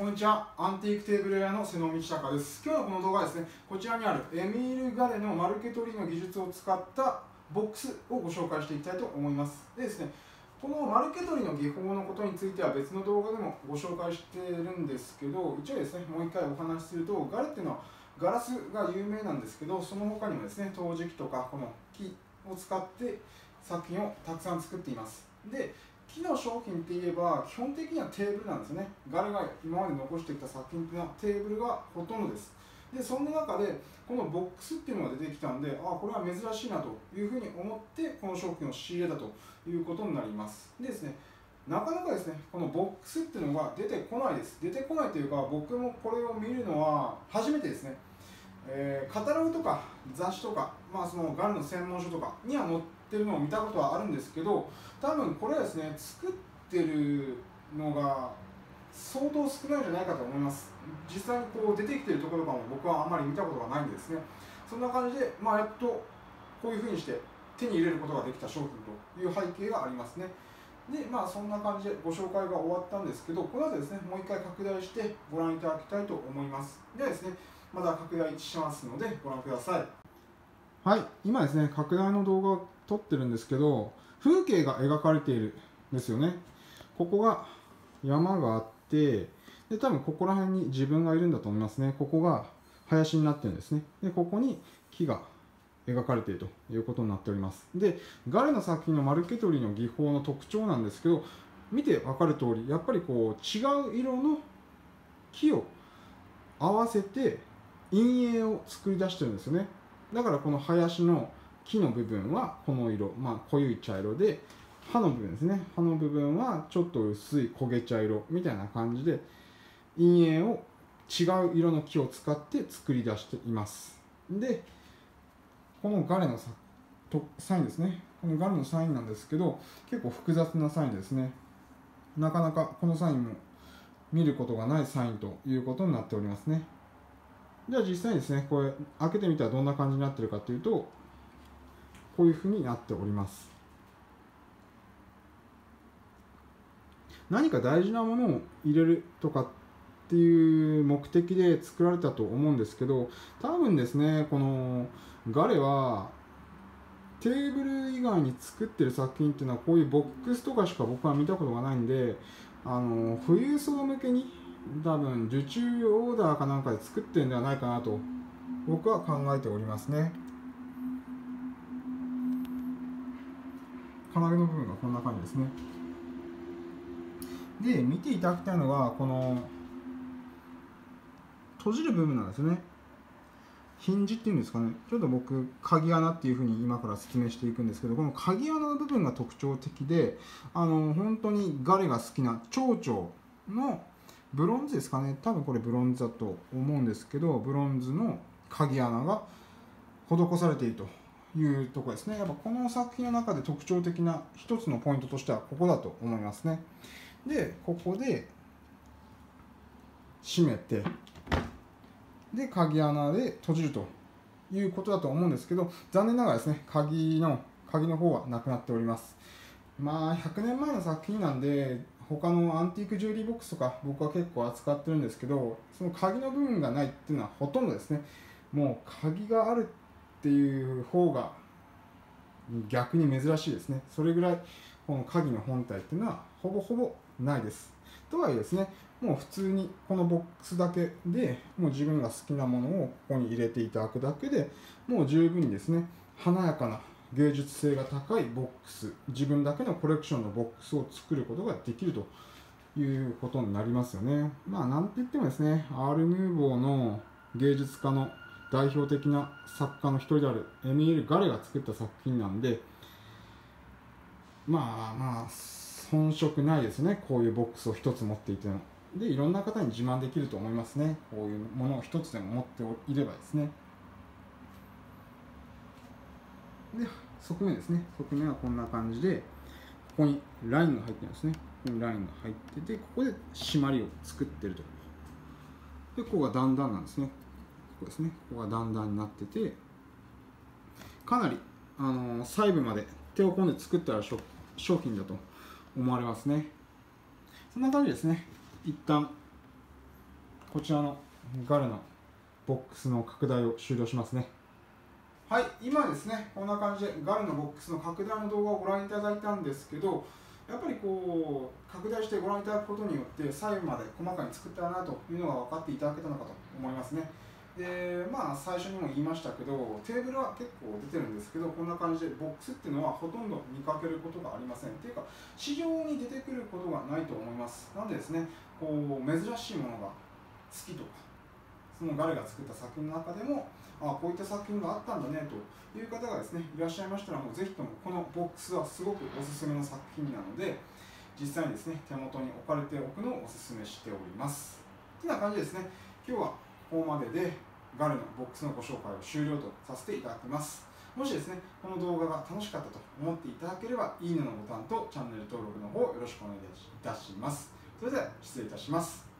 こんにちは。アンティークテーブル屋の瀬野道隆です。今日のこの動画はですね、こちらにあるエミール・ガレのマルケ取りの技術を使ったボックスをご紹介していきたいと思います。でですね、このマルケ取りの技法のことについては別の動画でもご紹介しているんですけど、一応ですね、もう一回お話しすると、ガレっていうのはガラスが有名なんですけど、その他にもですね、陶磁器とかこの木を使って作品をたくさん作っています。で木の商品って言えば基本的にはテーブルなんですね。ガレが今まで残してきた作品っていうのはテーブルがほとんどです。でそんな中でこのボックスっていうのが出てきたんで、これは珍しいなというふうに思ってこの商品を仕入れたということになります。でですね、なかなかですね、このボックスっていうのが出てこないです。出てこないというか、僕もこれを見るのは初めてですね。カタログとか雑誌とか、そのガレの専門書とかには載ってるのを見たことはあるんですけど、多分これはですね、作ってるのが相当少ないんじゃないかと思います。実際にこう出てきてるところとかも僕はあんまり見たことがないんでですね、そんな感じで、やっとこういうふうにして手に入れることができた商品という背景がありますね。で、そんな感じでご紹介が終わったんですけど、この後ですね、もう一回拡大してご覧いただきたいと思います。ではですね、まだ拡大しますのでご覧ください。はい、今ですね、拡大の動画を撮ってるんですけど、風景が描かれているんですよね。ここが山があって、で多分ここら辺に自分がいるんだと思いますね。ここが林になってるんですね。でここに木が描かれているということになっております。でガレの作品のマルケ取りの技法の特徴なんですけど、見て分かる通りやっぱりこう違う色の木を合わせて陰影を作り出してるんですよね。だからこの林の木の部分はこの色、濃い茶色で、葉の部分ですね、葉の部分はちょっと薄い焦げ茶色みたいな感じで陰影を違う色の木を使って作り出しています。でこのガレのサインですね、このガレのサインなんですけど、結構複雑なサインですね。なかなかこのサインも見ることがないサインということになっておりますね。では実際にですね、これ開けてみたらどんな感じになっているかというと、こういうふうになっております。何か大事なものを入れるとかっていう目的で作られたと思うんですけど、多分ですね、このガレはテーブル以外に作ってる作品っていうのはこういうボックスとかしか僕は見たことがないんで、富裕層向けに多分受注オーダーかなんかで作ってるんではないかなと僕は考えておりますね。金具の部分がこんな感じですね。で見ていただきたいのがこの閉じる部分なんですよね。ヒンジっていうんですかね。ちょっと僕鍵穴っていうふうに今から説明していくんですけど、この鍵穴の部分が特徴的で、本当にガレが好きな蝶々のブロンズですかね。多分これブロンズだと思うんですけど、ブロンズの鍵穴が施されているというところですね。やっぱこの作品の中で特徴的な一つのポイントとしてはここだと思いますね。でここで閉めて、で鍵穴で閉じるということだと思うんですけど、残念ながらですね、鍵の方はなくなっております。100年前の作品なんで、他のアンティークジュエリーボックスとか僕は結構扱ってるんですけど、その鍵の部分がないっていうのはほとんどですね、もう鍵があるっていう方が逆に珍しいですね。それぐらいこの鍵の本体っていうのはほぼほぼないです。とはいえですね、もう普通にこのボックスだけでもう自分が好きなものをここに入れていただくだけでもう十分にですね、華やかな芸術性が高いボックス、自分だけのコレクションのボックスを作ることができるということになりますよね。なんて言ってもですね、アール・ヌーボーの芸術家の代表的な作家の一人であるエミール・ガレが作った作品なんで、遜色ないですね。こういうボックスを一つ持っていても。でいろんな方に自慢できると思いますね。こういうものを一つでも持っていればですね。で側面ですね。側面はこんな感じで、ここにラインが入ってるんですね。ここにラインが入ってて、ここで締まりを作ってると。でここが段々なんですね。ここですね。ここが段々になってて、かなり細部まで手を込んで作った商品だと思われますね。そんな感じですね。一旦こちらのガルのボックスの拡大を終了しますね。はい、今ですね、こんな感じでガルのボックスの拡大の動画をご覧いただいたんですけど、やっぱりこう拡大してご覧いただくことによって細部まで細かに作ったなというのが分かっていただけたのかと思いますね。で、最初にも言いましたけど、テーブルは結構出てるんですけど、こんな感じでボックスっていうのはほとんど見かけることがありません。っていうか、市場に出てくることがないと思います。なんでですね、こう珍しいものが好きとか、そのガルが作った作品の中でも、こういった作品があったんだねという方がですね、いらっしゃいましたら、もうぜひともこのボックスはすごくおすすめの作品なので、実際にですね、手元に置かれておくのをおすすめしております。というような感じでですね、今日はここまででガルのボックスのご紹介を終了とさせていただきます。もしですね、この動画が楽しかったと思っていただければ、いいねのボタンとチャンネル登録の方よろしくお願いいたします。それでは失礼いたします。